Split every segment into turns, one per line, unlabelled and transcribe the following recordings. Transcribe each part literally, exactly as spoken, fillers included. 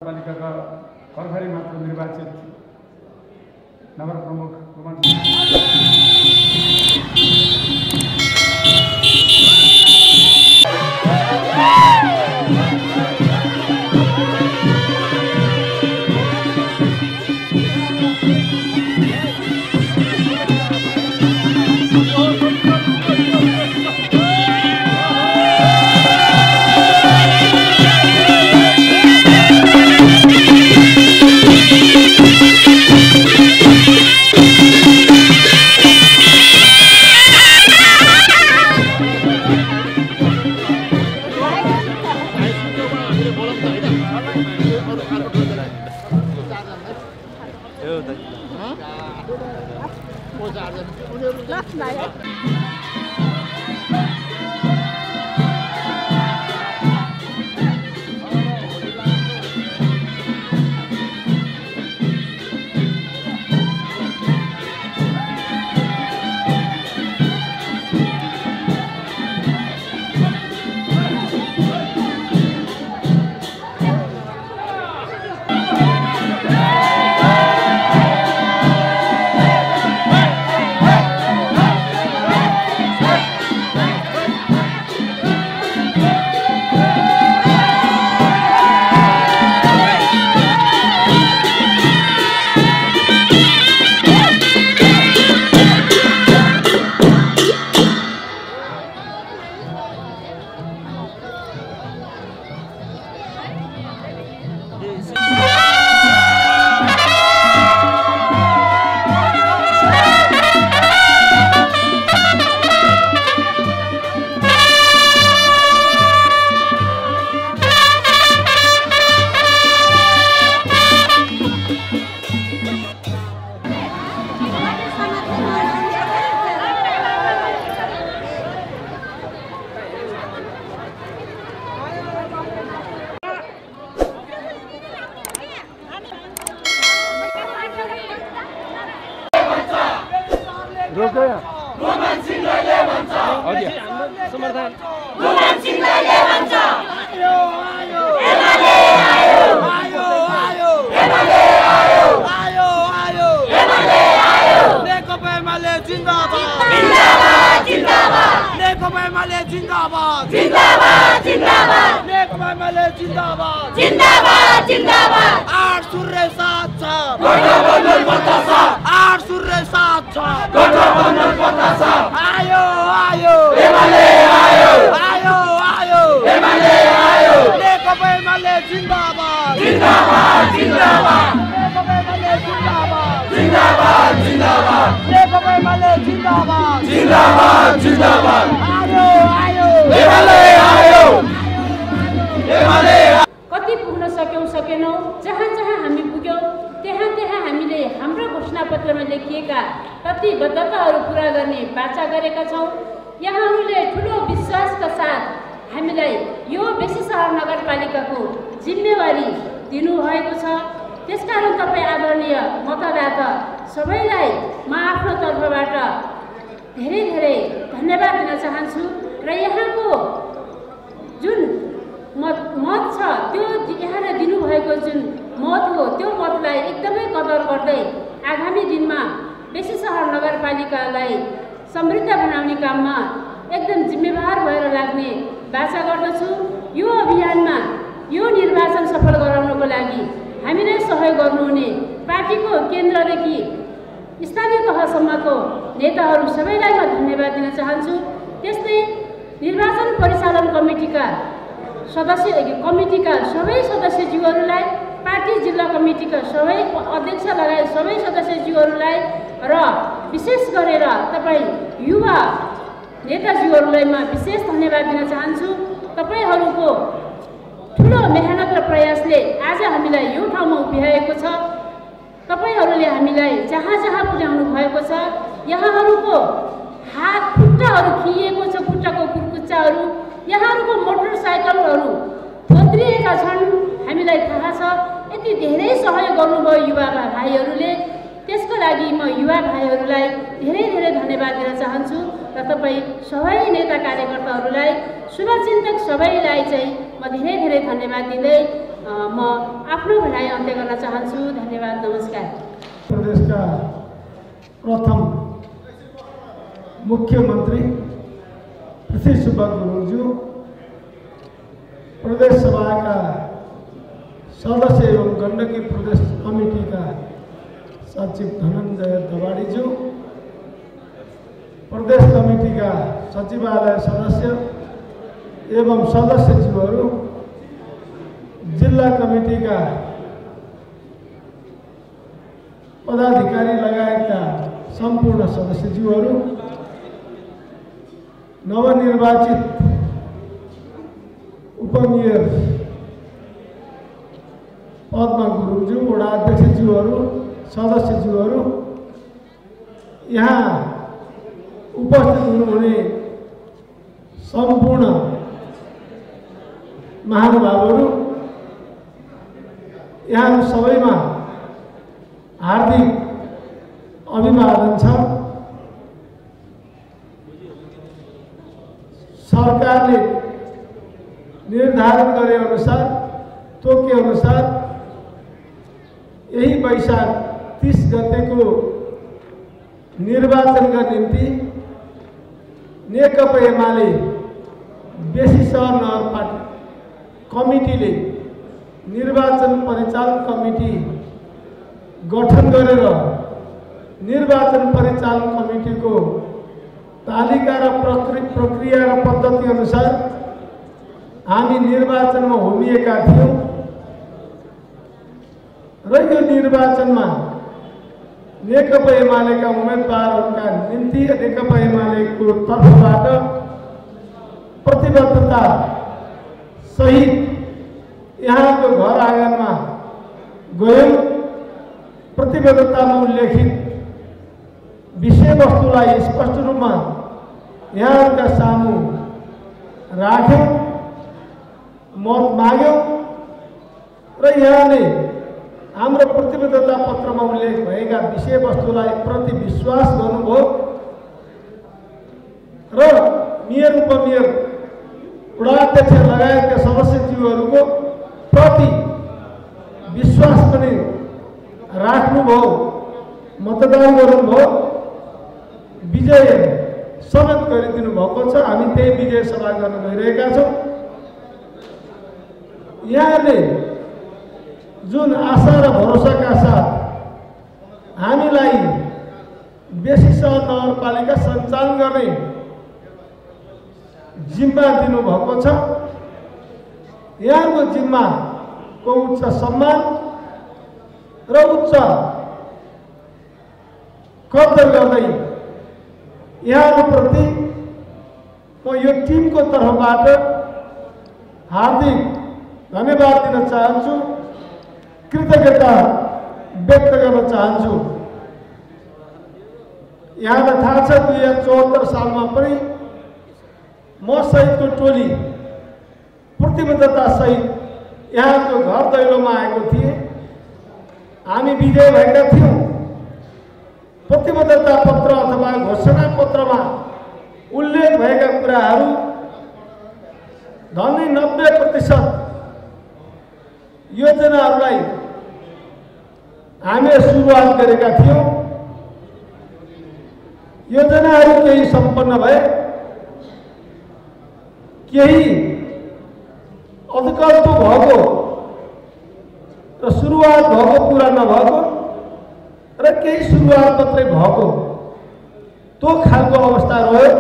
पालिकाका कर्खरी मात्र निर्वाचित नगर प्रमुख कुमार
रोमन सिंहले भन्छ समर्थन रोमन सिंहले भन्छ आयो आयो एमाले आयो आयो आयो एमाले आयो आयो आयो एमाले आयो नेकपा एमाले जिन्दाबाद जिन्दाबाद जिन्दाबाद नेकपा एमाले जिन्दाबाद जिन्दाबाद जिन्दाबाद नेकपा एमाले जिन्दाबाद जिन्दाबाद जिन्दाबाद आठ सूर्य साथ छ गठबन्धन बतासा आठ सूर्य साथ छ गठबन्धन बतासा आयो आयो एमाले आयो आयो आयो एमाले आयो नेकपा एमाले जिन्दाबाद जिन्दाबाद जिन्दाबाद नेकपा एमाले जिन्दाबाद जिन्दाबाद जिन्दाबाद नेकपा एमाले जिन्दाबाद जिन्दाबाद जिन्दाबाद आयो आयो एमाले आयो एमाले
कति पुग्न सक्यौं सकेनौं जहाँ जहाँ हामी पुग्यौं त्यहाँ त्यहाँ हामीले हाम्रो घोषणापत्रमा लेखिएका प्रतिबद्धताहरू पूरा गर्ने बाचा गरेका छौं। यहाँहरूले ठूलो विश्वासका साथ हामीलाई यो बेसी सहर नगरपालिकाको जिम्मेवारी दिनुभएको छ। त्यसकारण तपाईँ आदरणीय मतदाता सबैलाई म आफ्नो तर्फबाट धेरै धेरै धन्यवाद दिन चाहन्छु र यहाँको जुन मत मत छ त्यो यहाँले दिनुभएको जुन मत हो त्यो मतलाई एकदमै कदर गर्दै आगामी दिनमा बेसी सहर नगरपालिकालाई समृद्ध बनाउने काममा एकदम जिम्मेवार भएर लाग्ने बाचा गर्दछु। यो अभियानमा यो निर्वाचन सफल गराउनको लागि हामीलाई सहयोग गर्नुहुने पार्टीको केन्द्रदेखि स्थानीय तहसम्मको नेताहरू सबैलाई म धन्यवाद दिन चाहन्छु। त्यस्तै निर्वाचन परिचालन कमिटीका सदस्य कमिटीका सबै सदस्यज्यूहरूलाई पार्टी जिल्ला कमिटीका सबै अध्यक्ष लगायत सबै सदस्यज्यूहरूलाई र विशेष गरेर तपाईँ युवा नेताज्यूहरूलाई म विशेष धन्यवाद दिन चाहन्छु। तपाईहरूको ठुलो मेहनत र प्रयासले आज हामीलाई यो ठाउँमा उभ्याएको छ। तपाईहरूले हामीलाई जहाँ जहाँ पुर्याउनु भएको छ। यहाँहरूको हात खुट्टाहरू खिएको छ, खुट्टाको कुर्कुच्चाहरू यहाँहरूको मोटरसाइकलहरू थोत्रिएका छन्। हामीलाई थाहा छ यति धेरै सहयोग गर्नुभयो युवा भाइहरूले। त्यसको लागि म युवा भाइहरूलाई धेरै धेरै धन्यवाद दिन चाहन्छु र तपाईँ सबै नेता कार्यकर्ताहरूलाई शुभचिन्तक सबैलाई चाहिँ म धेरै धेरै धन्यवाद दिँदै म आफ्नो भनाइ अन्त्य गर्न चाहन्छु। धन्यवाद, नमस्कार।
प्रदेशका प्रथम मुख्यमन्त्री पृथ्वी सुब्बा गुरुङज्यू, प्रदेश सभाका सदस्य एवं गण्डकी प्रदेश कमिटीका सचिव धनञ्जय दवाडीज्यू, प्रदेश कमिटीका सचिवालय सदस्य एवं सदस्यज्यूहरू, जिल्ला कमिटीका पदाधिकारी लगायतका सम्पूर्ण सदस्यज्यूहरू, नवनिर्वाचित उपमेयर पद्मा गुरुङज्यू, वडा अध्यक्षज्यूहरू, सदस्यज्यूहरू, यहाँ उपस्थित हुनुहुने सम्पूर्ण महानुभावहरू, यहाँ सबैमा हार्दिक अभिवादन छ। सरकारले निर्धारण गरे अनुसार, तोके अनुसार यही वैशाख तीस गतेको निर्वाचनका निम्ति नेकपा एमाले बेसी सहर नगरपालिका कमिटीले निर्वाचन परिचालन कमिटी गठन गरेर निर्वाचन परिचालन कमिटीको तालिका र प्रक्रिया र पद्धति अनुसार हामी निर्वाचनमा होमिएका थियौँ र यो निर्वाचनमा नेकपा एमालेका उम्मेदवारहरूका निम्ति नेकपा एमालेको तर्फबाट प्रतिबद्धता सहित यहाँको घर आँगनमा गयौँ। प्रतिबद्धतामा उल्लेखित विषयवस्तुलाई स्पष्ट रूपमा यहाँका सामु राख्यौँ, मत माग्यौँ र यहाँले हाम्रो प्रतिबद्धता पत्रमा उल्लेख भएका विषयवस्तुलाई प्रति विश्वास गर्नुभयो र मेयर उपमेयर वडाध्यक्ष लगायतका सदस्यज्यूहरूको प्रति विश्वास पनि राख्नुभयो, मतदान गर्नुभयो, विजय समेत गरिदिनु भएको छ। हामी त्यही विजय सभा गर्न गइरहेका छौँ। यहाँले जुन आशा र भरोसाका साथ हामीलाई बेसी सहर नगरपालिका सञ्चालन गर्ने जिम्मा दिनुभएको छ, यहाँको जिम्माको उच्च सम्मान र उच्च कदर गर्दै यहाँप्रति म यो टिमको तर्फबाट हार्दिक धन्यवाद दिन चाहन्छु, कृतज्ञता व्यक्त गर्न चाहन्छु। यहाँलाई थाहा छ दुई हजार चौहत्तर सालमा पनि म सहितको टोली प्रतिबद्धता सहित यहाँको घर दैलोमा आएको थिए। हामी विजय भएका थियौँ। प्रतिबद्धता पत्र अथवा घोषणा पत्रमा उल्लेख भएका कुराहरू झन्डै नब्बे प्रतिशत योजनाहरूलाई हामीले सुरुवात गरेका थियौँ। योजनाहरू केही सम्पन्न भए, केही अधकल्पो भएको र सुरुवात भएको पुरा नभएको र केही सुरुवात मात्रै भएको त्यो खालको अवस्था रह्यो।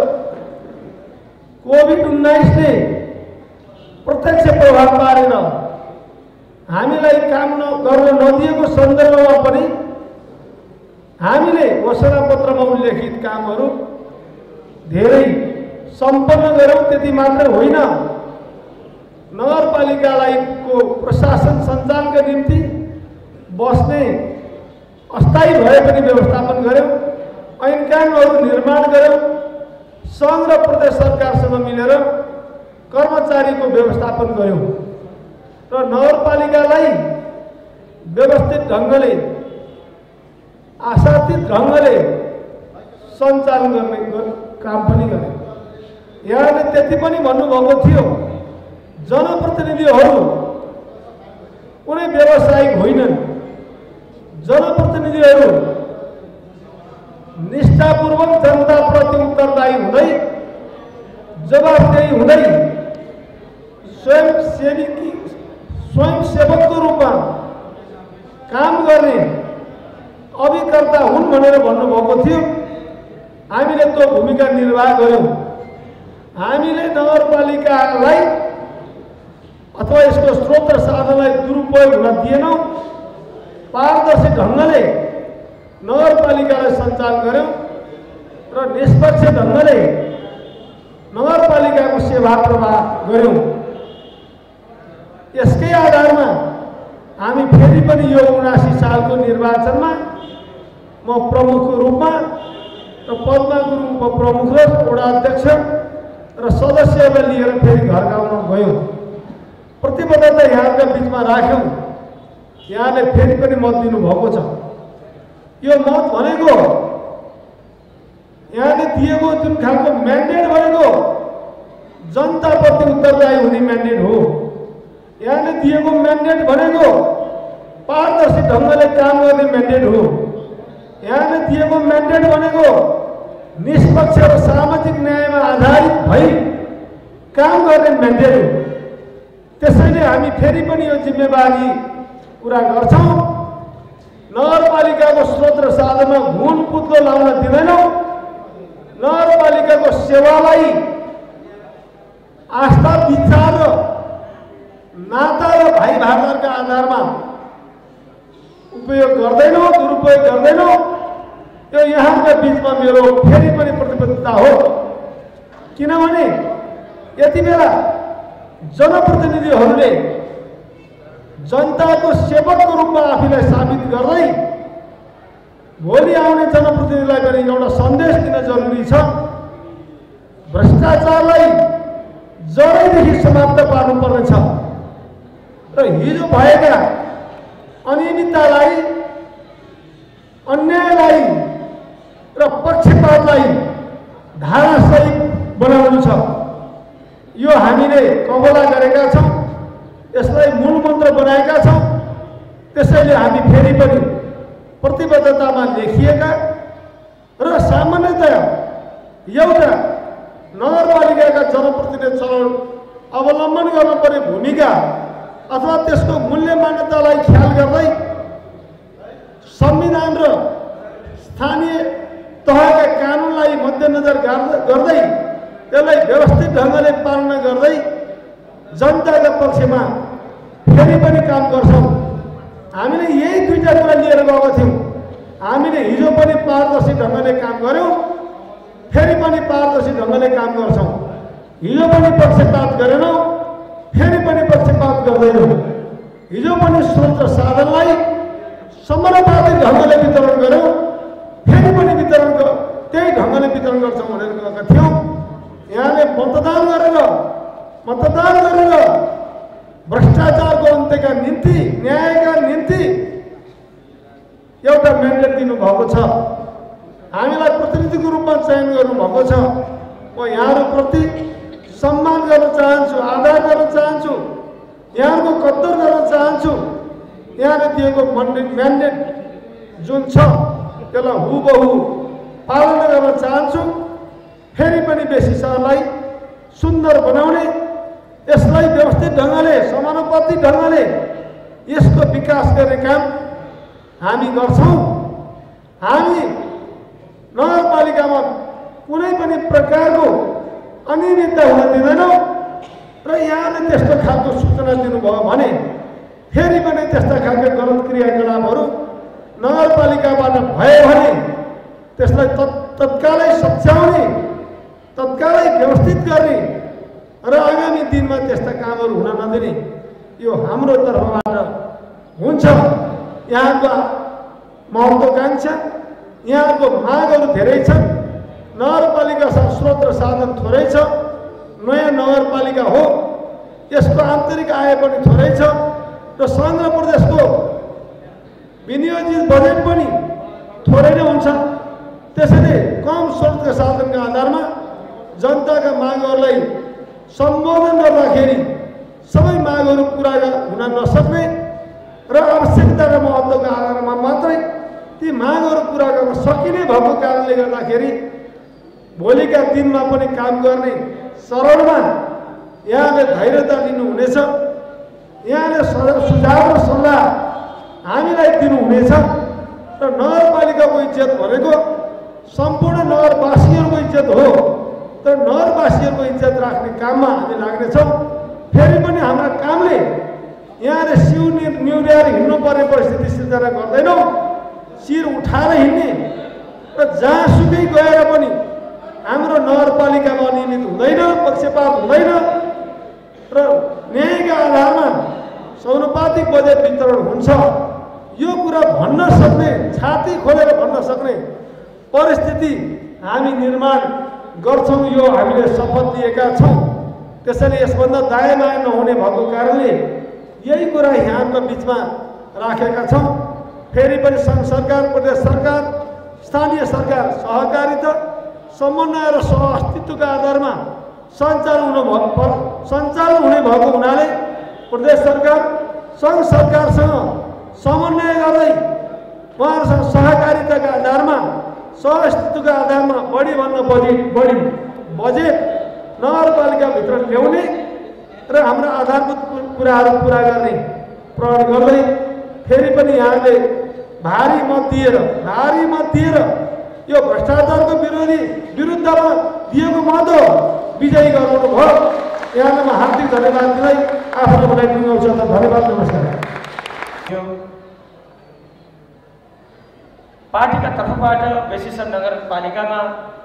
कोभिड उन्नाइसले प्रत्यक्ष प्रभाव पारेर हामीलाई काम गर्न नदिएको सन्दर्भमा पनि हामीले घोषणा पत्रमा उल्लेखित कामहरू धेरै सम्पन्न गऱ्यौँ। त्यति मात्र होइन, नगरपालिकालाई को प्रशासन सञ्चालनका निम्ति बस्ने अस्थायी भए पनि व्यवस्थापन गऱ्यौँ, ऐन कानुनहरू निर्माण गऱ्यौँ, सङ्घ र प्रदेश सरकारसँग मिलेर कर्मचारीको व्यवस्थापन गऱ्यौँ र नगरपालिकालाई व्यवस्थित ढङ्गले आशातीत ढङ्गले सञ्चालन गर्ने काम पनि गऱ्यौँ। यहाँले त्यति पनि भन्नुभएको थियो, जनप्रतिनिधिहरू कुनै व्यावसायिक होइनन्। जनप्रतिनिधिहरू निष्ठापूर्वक जनताप्रति उत्तरदायी हुँदै जवाफदेही हुँदै स्वयंसेवी स्वयंसेवकको रूपमा काम गर्ने अभिकर्ता हुन् भनेर भन्नुभएको थियो। हामीले त्यो भूमिका निर्वाह गर्यौँ। हामीले नगरपालिकालाई अथवा यसको स्रोत र साधनलाई दुरुपयोग हुन दिएनौँ। पारदर्शी ढङ्गले नगरपालिकालाई सञ्चालन गर्यौँ र निष्पक्ष ढङ्गले नगरपालिकाको सेवा प्रवाह गर्यौँ। यसकै आधारमा हामी फेरि पनि यो उनासी सालको निर्वाचनमा म प्रमुखको रूपमा र पद्मा गुरुङ उपप्रमुख र वडा अध्यक्ष र सदस्यहरूलाई लिएर फेरि घर गाउँमा गयौँ। प्रतिबद्धता यहाँका बिचमा राख्यौँ। यहाँले फेरि पनि मत दिनुभएको छ। यो मत भनेको यहाँले दिएको जुन खालको म्यान्डेट भनेको जनताप्रति उत्तरदायी हुने म्यान्डेट हो। यहाँले दिएको म्यान्डेट भनेको पारदर्शी ढङ्गले काम गर्ने म्यान्डेट हो। यहाँले दिएको म्यान्डेट भनेको निष्पक्ष र सामाजिक न्यायमा आधारित भई काम गर्ने म्यान्डेट हो। त्यसैले हामी फेरि पनि यो जिम्मेवारी पुरा गर्छौँ। नगरपालिकाको स्रोत र साधनमा हुन पुत्लो लाउन दिँदैनौँ। नगरपालिकाको सेवालाई आस्था विचार र नाता र भाइ भाइचाराका आधारमा उपयोग गर्दैनौँ, दुरुपयोग गर्दैनौँ। यो यहाँका बिचमा मेरो फेरि पनि प्रतिबद्धता हो। किनभने यति बेला जनप्रतिनिधिहरूले जनताको सेवकको रूपमा आफूलाई साबित गर्दै भोलि आउने जनप्रतिनिधिलाई पनि एउटा सन्देश दिन जरुरी छ। भ्रष्टाचारलाई जडैदेखि समाप्त पार्नुपर्नेछ र हिजो भएका अनियमिततालाई, अन्यायलाई र पक्षपातलाई धारासहित बनाउनु छ। यो हामीले कबला गरेका छौँ। यसलाई मूल मन्त्र बनाएका छौँ। त्यसैले हामी फेरि पनि प्रतिबद्धतामा लेखिएका र सामान्यतया एउटा नगरपालिकाका जनप्रतिनिधि चलन अवलम्बन गर्नुपर्ने भूमिका अथवा त्यसको मूल्य मान्यतालाई ख्याल गर्दै संविधान र स्थानीय तहका कानुनलाई मध्यनजर गर्दै त्यसलाई व्यवस्थित ढङ्गले पालना गर्दै जनताका पक्षमा फेरि पनि काम गर्छौँ। हामीले यही दुईटा कुरा लिएर गएका थियौँ। हामीले हिजो पनि पारदर्शी ढङ्गले काम गऱ्यौँ, फेरि पनि पारदर्शी ढङ्गले काम गर्छौँ। हिजो पनि पक्षपात गरेनौँ, फेरि पनि पक्षपात गर्दैनौँ। हिजो पनि स्रोत र साधनलाई समानुपातिक ढङ्गले वितरण गऱ्यौँ, फेरि पनि वितरण त्यही ढङ्गले वितरण गर्छौँ भनेर गएका थियौँ। यहाँले मतदान गरेर मतदान गरेर भ्रष्टाचारको अन्त्यका निम्ति, न्यायका निम्ति एउटा म्यान्डेट दिनुभएको छ। हामीलाई प्रतिनिधिको रूपमा चयन गर्नुभएको छ। म यहाँहरूप्रति सम्मान गर्न चाहन्छु, आदर गर्न चाहन्छु, यहाँहरूको कद्दर गर्न चाहन्छु। यहाँले दिएको म्यान्डेट जुन छ त्यसलाई हुबहु पालना गर्न चाहन्छु। फेरि पनि बेसी सहरलाई सुन्दर बनाउने, यसलाई व्यवस्थित ढङ्गले, समानुपातिक ढङ्गले यसको विकास गर्ने काम हामी गर्छौँ। हामी नगरपालिकामा कुनै पनि प्रकारको अनियमितता हुन दिँदैनौँ र यहाँले त्यस्तो खालको सूचना दिनुभयो भने फेरि पनि त्यस्ता खालको गलत क्रियाकलापहरू नगरपालिकाबाट भयो भने त्यसलाई तत्कालै सच्याउने, तत्कालै व्यवस्थित गर्ने र आगामी दिनमा त्यस्ता कामहरू हुन नदिने यो हाम्रो तर्फबाट हुन्छ। यहाँको महत्त्वाकांक्षा, यहाँको मागहरू धेरै छन्। नगरपालिकासँग स्रोत र साधन थोरै छ। नयाँ नगरपालिका हो, यसको आन्तरिक आय पनि थोरै छ र समग्र प्रदेशको विनियोजित बजेट पनि थोरै नै हुन्छ। त्यसैले कम स्रोतका साधनका आधारमा जनताका मागहरूलाई सम्बोधन गर्दाखेरि सबै मागहरू पुरा हुन नसक्ने र आवश्यकता र महत्त्वको आधारमा मात्रै ती मागहरू पुरा गर्न सकिने भएको कारणले गर्दाखेरि भोलिका दिनमा पनि काम गर्ने चरणमा यहाँले धैर्यता लिनुहुनेछ। यहाँले सुझाव र सल्लाह हामीलाई दिनुहुनेछ र नगरपालिकाको इज्जत भनेको सम्पूर्ण नगरवासीहरूको इज्जत हो। तर नगरवासीहरूको इज्जत राख्ने काममा हामी लाग्नेछौँ। फेरि पनि हाम्रा कामले यहाँले सिउ निहुर्याएर हिँड्नुपर्ने परिस्थिति सिर्जना गर्दैनौँ। शिर उठाएर हिँड्ने र जहाँसुकै गएर पनि हाम्रो नगरपालिकामा अनियमित हुँदैन, पक्षपात हुँदैन र न्यायका आधारमा समानुपातिक बजेट वितरण हुन्छ। यो कुरा भन्न सक्ने, छाती खोलेर भन्न सक्ने परिस्थिति हामी निर्माण गर्छौँ। यो हामीले शपथ लिएका छौँ। त्यसैले यसभन्दा दायाँ-बायाँ नहुने भएको कारणले यही कुरा यहाँका बिचमा राखेका छौँ। फेरि पनि सङ्घ सरकार, प्रदेश सरकार, स्थानीय सरकार सहकारिता, समन्वय र सहअस्तित्वका आधारमा सञ्चालन हुन भएको सञ्चालन हुने भएको हुनाले प्रदेश सरकार सङ्घ सरकारसँग समन्वय गर्दै उहाँहरूसँग सहकारिताका आधारमा, सहअस्तित्वका आधारमा बढीभन्दा बढी बढी बजेट नगरपालिकाभित्र ल्याउने र हाम्रा आधारभूत कुराहरू पुरा गर्ने प्रण गर्दै फेरि पनि यहाँले भारी मत दिएर भारी मत दिएर यो भ्रष्टाचारको विरोधी विरुद्धमा दिएको मत हो विजयी गराउनु भयो। यहाँलाई म हार्दिक धन्यवाद दिँदै आफ्नो मलाई दिनुहुन्छ। धन्यवाद, नमस्कार।
पार्टीका तर्फबाट बेसिसन नगरपालिकामा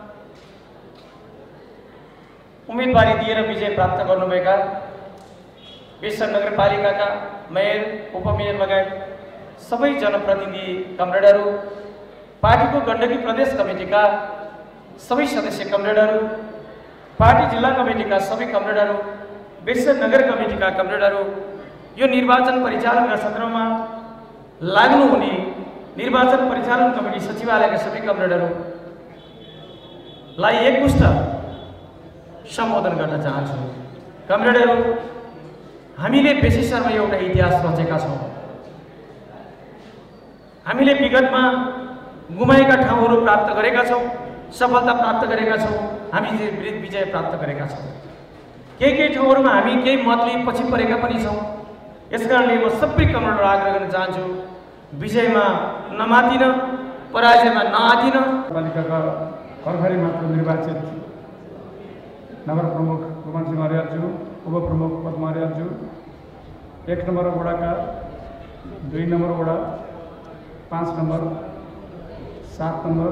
उम्मेदवारी दिएर विजय प्राप्त गर्नुभएका बेसिसन नगरपालिकाका मेयर, उपमेयर लगायत सबै जनप्रतिनिधि कमरेडहरू, पार्टीको गण्डकी प्रदेश कमिटीका सबै सदस्य कमरेडहरू, पार्टी जिल्ला कमिटीका सबै कमरेडहरू, बेसिसन नगर कमिटीका कमरेडहरू, यो निर्वाचन परिचालन सत्रमा लाग्नुहुने निर्वाचन परिचालन कमिटी सचिवालयका सबै कमरेडहरूलाई एकमुष्ट सम्बोधन गर्न चाहन्छु। कमरेडहरू, हामीले बेसिसनमा एउटा इतिहास रचेका छौँ। हामीले विगतमा गुमाएका ठाउँहरू प्राप्त गरेका छौँ, सफलता प्राप्त गरेका छौँ, हामी विजय प्राप्त गरेका छौँ। केही केही ठाउँहरूमा हामी केही मतले पछि परेका पनि छौँ। यसकारणले म सबै कमरेडहरू आग्रह गर्न चाहन्छु, विजयमा नमातिन, पराजयमा नआतिन।
पालिकाका खरखरी मात्र निर्वाचित नगर प्रमुख रोमन सिंह अर्यालज्यू, उपप्रमुख पद्म अर्यालज्यू, एक नम्बर वडाका, दुई नम्बर वडा, पाँच नम्बर, सात नम्बर,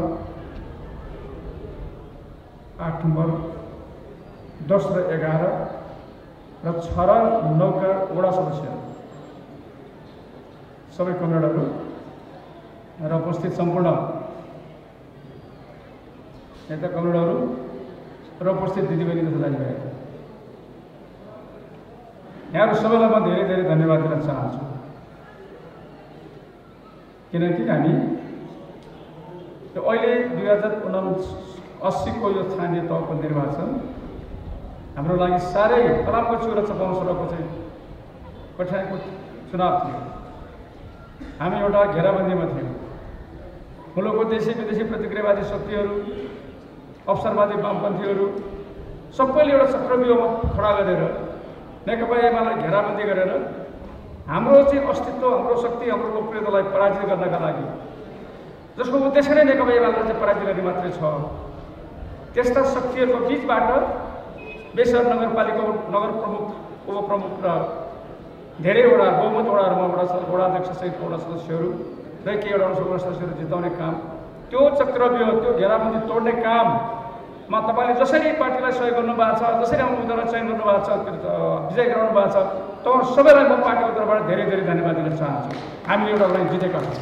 आठ नम्बर, दस र एघार र छ र नौका वडा सदस्य सबै कमरेडहरू र उपस्थित सम्पूर्ण नेता कमरेडहरू र उपस्थित दिदीबहिनी तथा दाजुभाइहरू, यहाँहरू सबैलाई म धेरै धेरै धन्यवाद दिन चाहन्छु। किनकि हामी यो अहिले दुई हजार उना अस्सीको यो स्थानीय तहको निर्वाचन हाम्रो लागि साह्रै फलामको चुरो चपाउन सडकको चाहिँ कठिनाइको चुनाव थियो। हामी एउटा घेराबन्दीमा थियौँ। मुलुकको देशी विदेशी प्रतिक्रियावादी शक्तिहरू, अवसरवादी वामपन्थीहरू सबैले एउटा चक्रव्यूहमा खडा गरेर नेकपा एमालेलाई घेराबन्दी गरेर हाम्रो चाहिँ अस्तित्व, हाम्रो शक्ति, हाम्रो लोकप्रियतालाई पराजित गर्नका लागि, जसको उद्देश्य नै नेकपा एमालेलाई चाहिँ पराजित गर्ने मात्रै छ, त्यस्ता शक्तिहरूको बिचबाट बेसिसन नगरपालिका नगर प्रमुख, उपप्रमुख र धेरैवटा बहुमत वडाहरूमा वडा वडा अध्यक्ष सहित वडा सदस्यहरू र केहीवटा वडा सदस्यहरू जिताउने काम, त्यो चक्रव्यूह, त्यो घेराबन्दी तोड्ने काममा तपाईँले जसरी पार्टीलाई सहयोग गर्नुभएको छ, जसरी हाम्रो उम्मेदवारलाई चयन गर्नुभएको छ, विजय गराउनु भएको छ, तपाईँहरू सबैलाई म पार्टीको तर्फबाट धेरै धेरै धन्यवाद दिन चाहन्छु। हामीले एउटा लडाइँ जितेका छौँ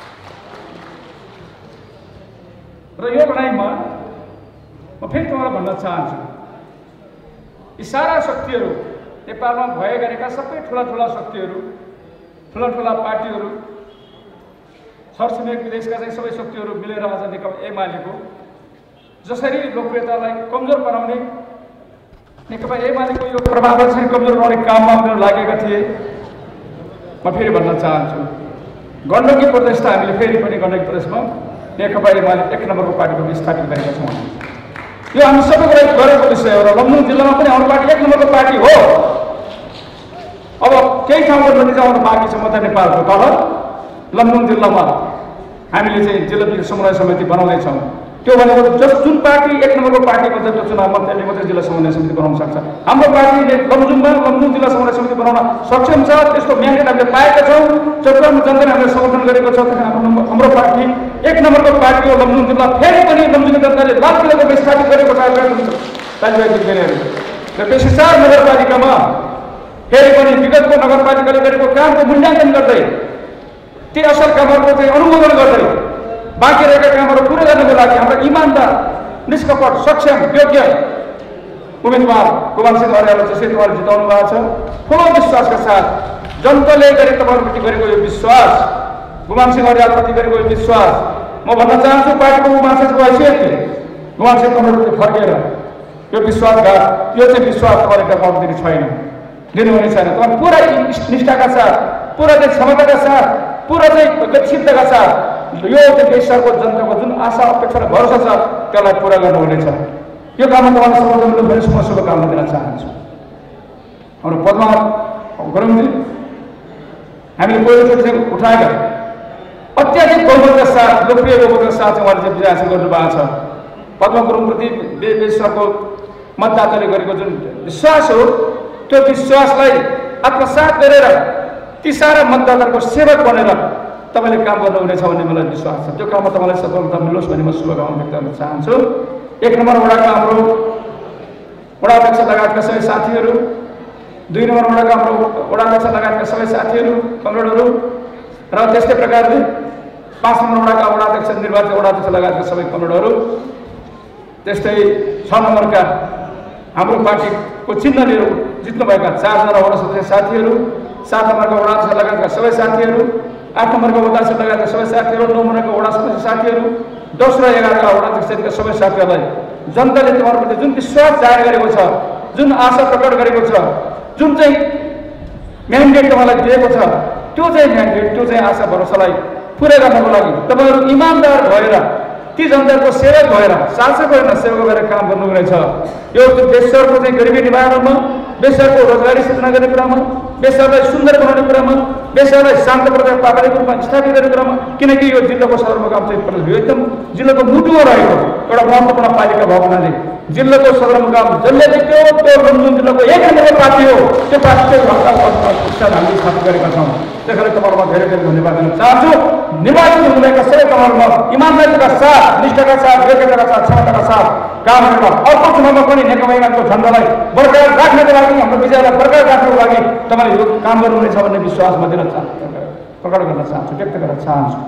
र यो लडाइँमा म फेरि तपाईँलाई भन्न चाहन्छु, यी सारा शक्तिहरू, नेपालमा भए गरेका सबै ठुला ठुला शक्तिहरू, ठुला ठुला पार्टीहरू, छरछिमेक विदेशका चाहिँ सबै शक्तिहरू मिलेर आज नेकपा एमालेको जसरी लोकप्रियतालाई कमजोर बनाउने, नेकपा एमालेको यो प्रभावलाई चाहिँ कमजोर बनाउने काममा उनीहरू लागेका थिए। म फेरि भन्न चाहन्छु गण्डकी प्रदेश त हामीले फेरि पनि गण्डकी प्रदेशमा नेकपा एमाले एक नम्बरको पार्टीको स्थापित गरेका छौँ यो हामी सबैको लागि गरेको विषय हो र लमजुङ जिल्लामा पनि हाम्रो पार्टी एक नम्बरको पार्टी हो अब केही ठाउँको नतिजा आउनु बाँकी छ मध्य नेपालको तल लमजुङ जिल्लामा हामीले चाहिँ जिल्ला विकास समन्वय समिति बनाउँदैछौँ त्यो भनेको जस जुन पार्टी एक नम्बरको पार्टीको जस्तो चुनावमा त्यसले मात्रै जिल्ला समन्वय समिति बनाउन सक्छ हाम्रो पार्टीले लमजुङमा लमजुङ जिल्ला समन्वय समिति बनाउन सक्षम छ त्यसको म्यान्डेट हामीले पाएका छौँ चौधमा जनताले हामीले समर्थन गरेको छ हाम्रो हाम्रो पार्टी एक नम्बरको पार्टी हो लमजुङ जिल्ला फेरि पनि लमजुङ जनताले लाल किल्लाको स्थापित गरेको छ दाजुभाइ दिदीबहिनीहरू र बेसिसार नगरपालिकामा फेरि पनि विगतको नगरपालिकाले गरेको कामको मूल्याङ्कन गर्दै ती असल कामहरूको चाहिँ अनुमोदन गर्दै बाँकी रहेका कामहरू पुरा गर्नको लागि हाम्रो इमान्दार निष्कपट सक्षम योग्य उम्मेदवार कुमार सिंह अर्याल जसले तपाईँले जिताउनु भएको छ ठुलो विश्वासका साथ जनताले गरे तपाईँहरूप्रति गरेको यो विश्वास कुमार सिंह अर्यालप्रति गरेको यो विश्वास म भन्न चाहन्छु पार्टीको महासचिव हैसियतले कुमार सिंह कमरेडप्रति फर्केर यो विश्वासघात यो चाहिँ विश्वास तपाईँले टकाउनु दिने छैन दिनुहुने छैन तपाईँ पुरा निष्ठाका साथ पुरा चाहिँ क्षमताका साथ पुरा चाहिँ गतिशीलताका साथ यो चाहिँ देशको जनताको जुन आशा अपेक्षा र भरोसा छ त्यसलाई पुरा गर्नुहुनेछ यो काममा तपाईँलाई समर्थन दिनु म शुभकामना दिन चाहन्छु हाम्रो पद्मा गुरुङजी हामीले पहिलोचोटि चाहिँ उठाएका अत्याधिक बहुमतका साथ लोकप्रिय बहुमतका साथ चाहिँ उहाँले चाहिँ विजय हासिल गर्नुभएको छ पद्मा गुरुङप्रति देशको मतदाताले गरेको जुन विश्वास हो त्यो विश्वासलाई आत्मसात गरेर ती सारा मतदाताको सेवक बनेर तपाईँले काम गर्नुहुनेछ भन्ने मलाई विश्वास छ त्यो काममा तपाईँलाई सफलता मिलोस् भन्ने म शुभकामना व्यक्त गर्न चाहन्छु एक नम्बर वडाका हाम्रो वडाध्यक्ष लगायतका सबै साथीहरू दुई नम्बर वडाका हाम्रो वडाध्यक्ष लगायतका सबै साथीहरू कमरेडहरू र त्यस्तै प्रकारले पाँच नम्बर वडाका वडाध्यक्ष निर्वाचित वडाध्यक्ष लगायतका सबै कमरेडहरू त्यस्तै छ नम्बरका हाम्रो पार्टीको चिन्ह लिएर जित्नुभएका चारजना वडा सदस्य साथीहरू सात नम्बरका वडाध्यक्ष लगायतका सबै साथीहरू आठ नम्बरको वडाध्यक्ष लगायतका सबै साथीहरू नौ नम्बरको वडा सदस्य साथीहरू दस र एघारका वडाध्यक्षका सबै साथीहरूलाई जनताले तपाईँहरूप्रति जुन विश्वास जाहेर गरेको छ जुन आशा प्रकट गरेको छ जुन चाहिँ म्यान्डेट तपाईँलाई दिएको छ त्यो चाहिँ म्यान्डेट त्यो चाहिँ आशा भरोसालाई पुरा गर्नको लागि तपाईँहरू इमान्दार भएर ती जनताको सेवक भएर शासक भएर सेवक भएर काम गर्नुहुनेछ यो देशको चाहिँ गरिबी निवारणमा देशको रोजगारी सृजना गर्ने कुरामा देशलाई सुन्दर बनाउने कुरामा देशलाई शान्त प्रदेश पार्टीको रूपमा स्थापित गर्ने कुरामा किनकि यो जिल्लाको सदरमुकाम चाहिँ यो एकदम जिल्लाको मुटुमा रहेको एउटा महत्त्वपूर्ण पालिका भएको हुनाले जिल्लाको सदरमुकाम जसले जित्यो त्यो लमजुङ जिल्लाको एक नम्बरको पार्टी हो त्यो पार्टीको स्थान हामीले स्थापित गरेका छौँ त्यसैले तपाईँहरूमा धेरै धेरै धन्यवाद दिन चाहन्छु निर्वाचित हुनुभएका सबै तपाईँहरूमा इमान्दारीका साथ निष्ठाका साथ योग्यताका साथ क्षमताका साथ काम गरेर अर्को चुनावमा पनि नेकपा एमालेको झन्डालाई बरकरार राख्नको लागि हाम्रो विजयलाई बरकरार राख्नको लागि तपाईँले यो काम गर्नुहुनेछ भन्ने विश्वास म दिन चाहन्छु प्रकट गर्न चाहन्छु व्यक्त गर्न चाहन्छु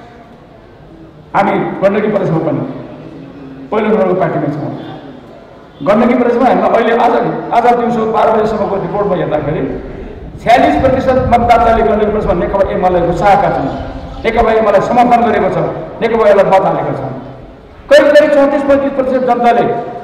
हामी गण्डकी प्रदेशमा पनि पहिलो नम्बरको पार्टीमा छौँ गण्डकी प्रदेशमा हामीलाई अहिले आज आज दिउँसो बाह्र बजीसम्मको रिपोर्टमा हेर्दाखेरि छ्यालिस प्रतिशत मतदाताले गण्डकी प्रदेशमा नेकपा एमाले घुसाएका छन् नेकपा एमाले समर्थन गरेको छ नेकपा एमाले मत हालेको छ करिब करिब चौतिस पैँतिस प्रतिशत जनताले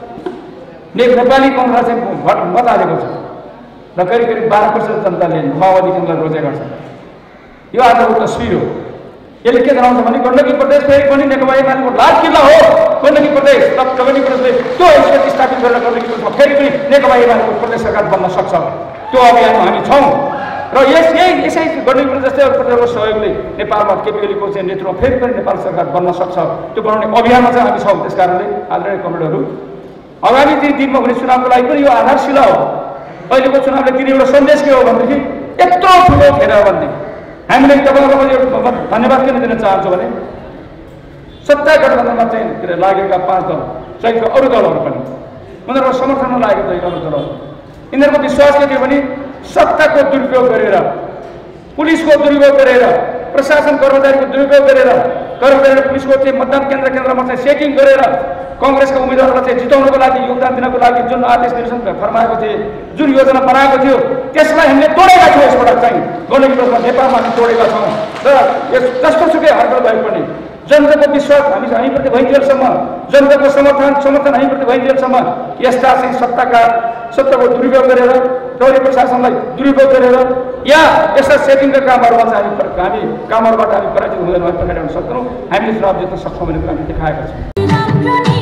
ने नेपाली कङ्ग्रेसलाई चाहिँ मत हालेको छ र करिब करिब बाह्र प्रतिशत जनताले माओवादी केन्द्रलाई रोजेका छन् यो आजको तस्विर हो यसले के जनाउँछ भने गण्डकी प्रदेश फेरि पनि नेकपा एमालेको लाल किल्ला हो गण्डकी प्रदेश र गण्डकी प्रदेशले त्यो हैसियत स्थापित गरेर गण्डकी प्रदेशमा फेरि पनि नेकपा एमालेको प्रदेश सरकार बन्न सक्छ त्यो अभियानमा हामी छौँ र यस यही यसै गण्डकी प्रदेश जस्तै अरू प्रदेशको सहयोगले नेपालमा केपी ओलीको चाहिँ नेतृत्वमा फेरि पनि नेपाल सरकार बन्न सक्छ त्यो बनाउने अभियानमा चाहिँ हामी छौँ त्यस कारणले आदरणीय कमरेडहरू आगामी ती दिनमा हुने चुनावको लागि पनि यो आधारशिला हो अहिलेको चुनावले दिने एउटा सन्देश के हो भनेदेखि यत्रो ठुलो घेरा हो भनेदेखि हामीले तपाईँहरूको यो धन्यवाद किन दिन चाहन्छु भने सत्ता गठबन्धनमा चाहिँ के अरे लागेका पाँच दल सहितका अरू दलहरू पनि उनीहरूको समर्थनमा लागेको छ अरू दलहरू यिनीहरूको विश्वास के थियो भने सत्ताको दुरुपयोग गरेर पुलिसको दुरुपयोग गरेर प्रशासन कर्मचारीको दुरुपयोग गरेर कर्मचारी पुलिसको चाहिँ मतदान केन्द्र केन्द्रमा चाहिँ सेटिङ गरेर कङ्ग्रेसका उम्मेदवारलाई चाहिँ जिताउनको लागि योगदान दिनको लागि जुन आदेश निर्देशन फर्माएको थिए जुन योजना बनाएको थियो त्यसलाई हामीले तोडेका छौँ यसबाट चाहिँ गण्डकी प्रदेशमा नेपालमा हामी तोडेका छौँ र यस जस्तो सुकै हरकत भए पनि जनताको विश्वास हामी हामीप्रति भइदिएसम्म, जनताको समर्थन समर्थन हामीप्रति भइदिएसम्म यस्ता चाहिँ सत्ताका सत्ताको दुरुपयोग गरेर प्रहरी प्रशासनलाई दुरुपयोग गरेर या यस्ता सेटिङका कामहरूमा चाहिँ हामी हामी कामहरूबाट हामी पराजित हुँदैन प्रकार गर्न सक्दैनौँ। हामीले चुनाव जित्न सक्छौँ भन्ने कुरा हामी देखाएका छौँ।